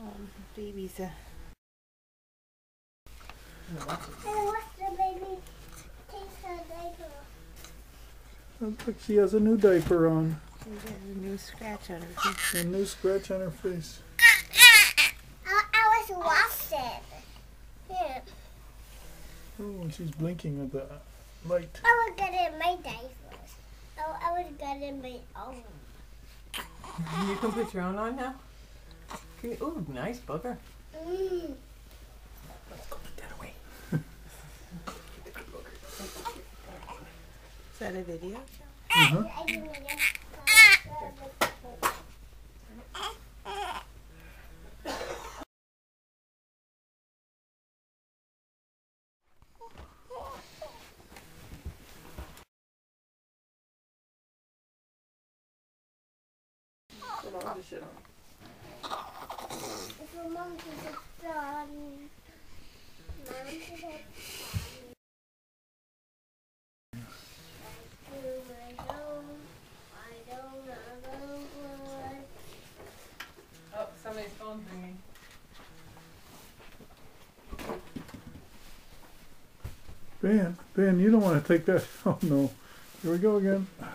Baby's Hey, what's the baby takes her diaper off? Looks like she has a new diaper on. She has a new scratch on her face. A new scratch on her face. I was washed. Yeah. Oh, and she's blinking at the light. I was getting my diapers. Oh, I was getting my own. You can put your own on now? Ooh, nice booger. Mm. Let's go put that away. Is that a video? Uh-huh. I didn't know. If your mom can sit on. Mom can sit on. Oh, somebody's phone ringing. Ben, you don't want to take that. Oh no. Here we go again.